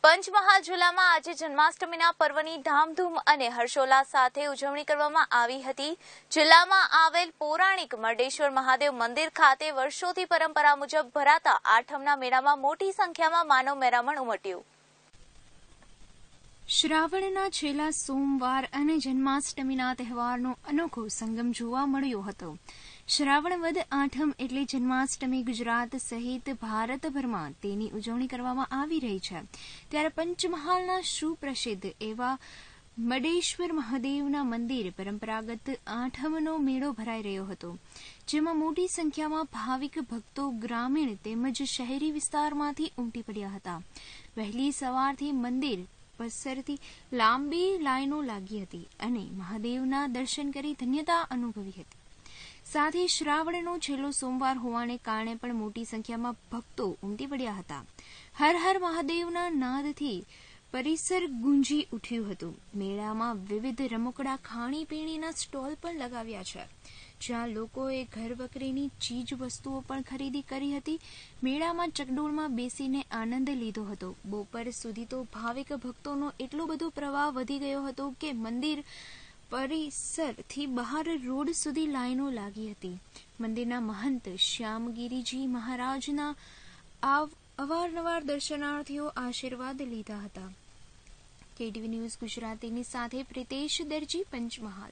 પંચમહાલ જિલ્લામાં આજે જન્માષ્ટમીના પર્વની ધામધૂમ અને હર્ષોલ્લાસ સાથે ઉજવણી કરવામાં આવી હતી। જિલ્લામાં આવેલ પૌરાણિક મરડેશ્વર મહાદેવ મંદિર ખાતે વર્ષોથી પરંપરા મુજબ ભરાતા આઠમના મેળામાં મોટી સંખ્યામાં માનવ મહેરામણ ઉમટ્યું। શ્રાવણના છેલ્લા સોમવાર અને જન્માષ્ટમીના તહેવારનો અનોખો સંગમ જોવા મળ્યો હતો। શ્રાવણ વદ આઠમ એટલે જન્માષ્ટમી ગુજરાત સહિત ભારતભરમાં તેની ઉજવણી કરવામાં આવી રહી છે। ત્યારે પંચમહાલના સુપ્રસિદ્ધ એવા મરડેશ્વર મહાદેવના મંદિર પરંપરાગત આઠમનો મેળો ભરાઈ રહ્યો હતો, જેમાં મોટી સંખ્યામાં ભાવિક ભક્તો ગ્રામીણ તેમજ શહેરી વિસ્તારમાંથી ઉમટી પડ્યા હતા। વહેલી સવારથી મંદિર પસરતી લાંબી લાઈનો લાગી હતી અને મહાદેવના દર્શન કરી ધન્યતા અનુભવી હતી। સાથે શ્રાવણનો છેલ્લો સોમવાર હોવાને કારણે પણ મોટી સંખ્યામાં ભક્તો ઉમટી પડ્યા હતા। હર હર મહાદેવના નાદથી પરિસર ગુંજી ઉઠ્યું હતું। મેળામાં વિવિધ રમકડા ખાણીપીણીના સ્ટોલ પણ લગાવ્યા છે, જ્યાં લોકોએ ઘર વકરીની ચીજ વસ્તુઓ પણ ખરીદી કરી હતી। મેળામાં ચકડોળમાં બેસીને આનંદ લીધો હતો। બપોર સુધી તો ભાવિક ભક્તોનો એટલો બધો પ્રવાહ વધી ગયો હતો કે મંદિર પરિસરથી બહાર રોડ સુધી લાઈનો લાગી હતી। મંદિરના મહંત શ્યામગીરીજી મહારાજના અવારનવાર દર્શનાર્થીઓ આશીર્વાદ લીધા હતા। કેટીવી ન્યૂઝ ગુજરાતીની સાથે પ્રિતેશ દરજી, પંચમહાલ।